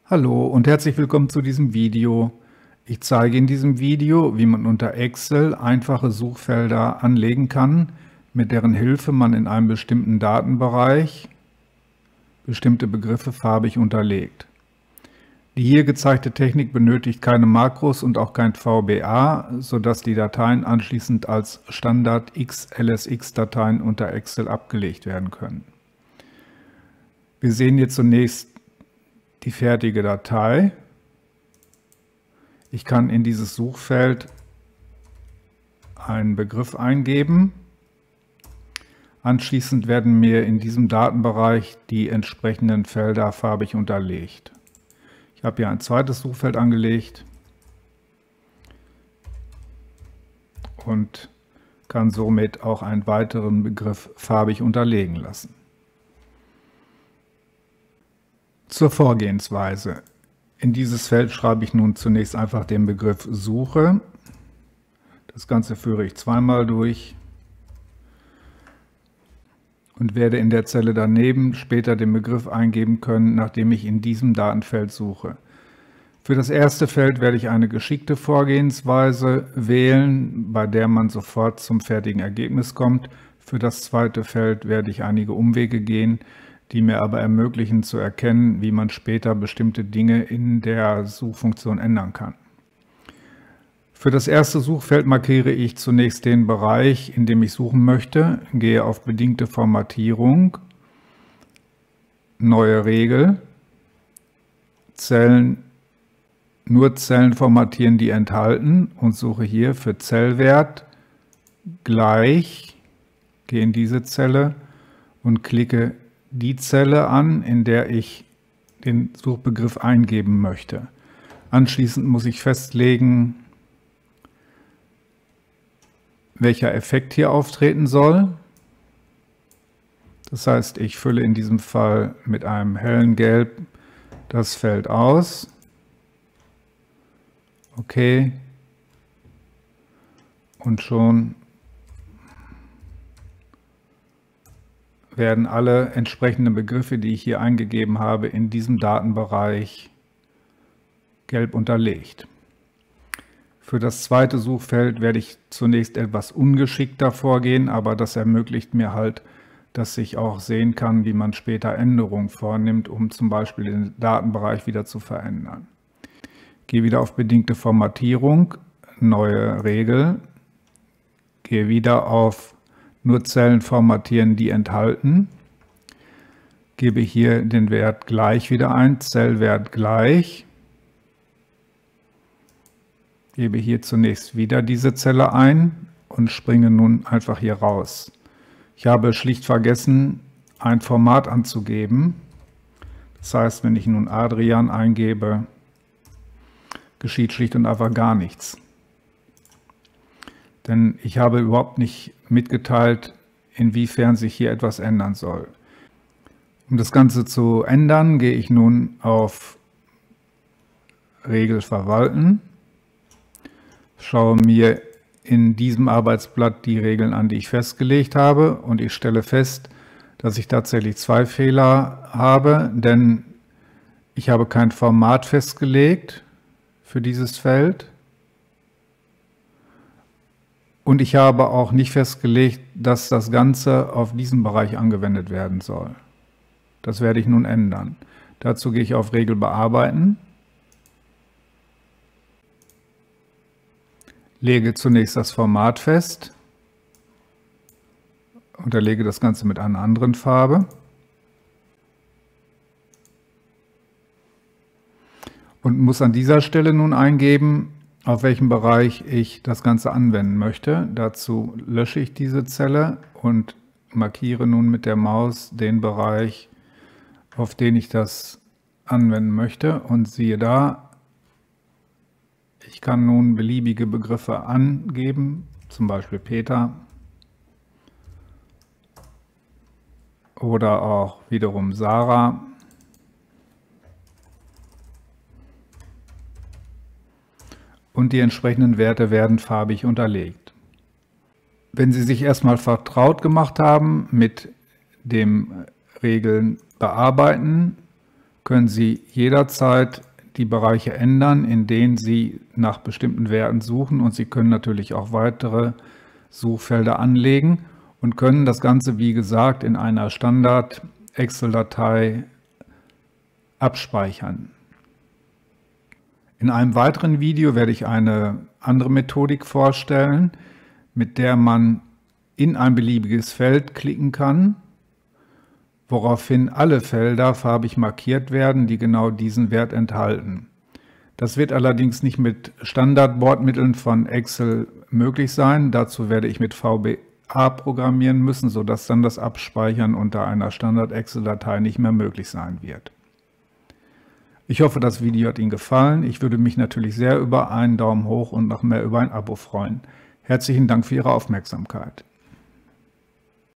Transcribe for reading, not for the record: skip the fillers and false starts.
Hallo und herzlich willkommen zu diesem Video. Ich zeige in diesem Video, wie man unter Excel einfache Suchfelder anlegen kann, mit deren Hilfe man in einem bestimmten Datenbereich bestimmte Begriffe farbig unterlegt. Die hier gezeigte Technik benötigt keine Makros und auch kein VBA, sodass die Dateien anschließend als Standard XLSX-Dateien unter Excel abgelegt werden können. Wir sehen hier zunächst die fertige Datei. Ich kann in dieses Suchfeld einen Begriff eingeben. Anschließend werden mir in diesem Datenbereich die entsprechenden Felder farbig unterlegt. Ich habe hier ein zweites Suchfeld angelegt und kann somit auch einen weiteren Begriff farbig unterlegen lassen. Zur Vorgehensweise. In dieses Feld schreibe ich nun zunächst einfach den Begriff Suche. Das Ganze führe ich zweimal durch und werde in der Zelle daneben später den Begriff eingeben können, nachdem ich in diesem Datenfeld suche. Für das erste Feld werde ich eine geschickte Vorgehensweise wählen, bei der man sofort zum fertigen Ergebnis kommt. Für das zweite Feld werde ich einige Umwege gehen, die mir aber ermöglichen zu erkennen, wie man später bestimmte Dinge in der Suchfunktion ändern kann. Für das erste Suchfeld markiere ich zunächst den Bereich, in dem ich suchen möchte, gehe auf bedingte Formatierung, neue Regel, nur Zellen formatieren, die enthalten, und suche hier für Zellwert gleich, gehe in diese Zelle und klicke die Zelle an, in der ich den Suchbegriff eingeben möchte. Anschließend muss ich festlegen, welcher Effekt hier auftreten soll. Das heißt, ich fülle in diesem Fall mit einem hellen Gelb das Feld aus. Okay. Und schon werden alle entsprechenden Begriffe, die ich hier eingegeben habe, in diesem Datenbereich gelb unterlegt. Für das zweite Suchfeld werde ich zunächst etwas ungeschickter vorgehen, aber das ermöglicht mir halt, dass ich auch sehen kann, wie man später Änderungen vornimmt, um zum Beispiel den Datenbereich wieder zu verändern. Gehe wieder auf bedingte Formatierung, neue Regel, gehe wieder auf nur Zellen formatieren, die enthalten, gebe hier den Wert gleich wieder ein, Zellwert gleich, gebe hier zunächst wieder diese Zelle ein und springe nun einfach hier raus. Ich habe schlicht vergessen, ein Format anzugeben. Das heißt, wenn ich nun Adrian eingebe, geschieht schlicht und einfach gar nichts. Denn ich habe überhaupt nicht mitgeteilt, inwiefern sich hier etwas ändern soll. Um das Ganze zu ändern, gehe ich nun auf Regel verwalten, schaue mir in diesem Arbeitsblatt die Regeln an, die ich festgelegt habe, und ich stelle fest, dass ich tatsächlich zwei Fehler habe, denn ich habe kein Format festgelegt für dieses Feld und ich habe auch nicht festgelegt, dass das Ganze auf diesen Bereich angewendet werden soll. Das werde ich nun ändern. Dazu gehe ich auf Regel bearbeiten, lege zunächst das Format fest, unterlege das Ganze mit einer anderen Farbe und muss an dieser Stelle nun eingeben, auf welchem Bereich ich das Ganze anwenden möchte. Dazu lösche ich diese Zelle und markiere nun mit der Maus den Bereich, auf den ich das anwenden möchte, und siehe da, ich kann nun beliebige Begriffe angeben, zum Beispiel Peter oder auch wiederum Sarah. Und die entsprechenden Werte werden farbig unterlegt. Wenn Sie sich erstmal vertraut gemacht haben mit dem Regeln bearbeiten, können Sie jederzeit die Bereiche ändern, in denen Sie nach bestimmten Werten suchen, und Sie können natürlich auch weitere Suchfelder anlegen und können das Ganze, wie gesagt, in einer Standard-Excel-Datei abspeichern. In einem weiteren Video werde ich eine andere Methodik vorstellen, mit der man in ein beliebiges Feld klicken kann, woraufhin alle Felder farbig markiert werden, die genau diesen Wert enthalten. Das wird allerdings nicht mit Standardbordmitteln von Excel möglich sein. Dazu werde ich mit VBA programmieren müssen, sodass dann das Abspeichern unter einer Standard-Excel-Datei nicht mehr möglich sein wird. Ich hoffe, das Video hat Ihnen gefallen. Ich würde mich natürlich sehr über einen Daumen hoch und noch mehr über ein Abo freuen. Herzlichen Dank für Ihre Aufmerksamkeit.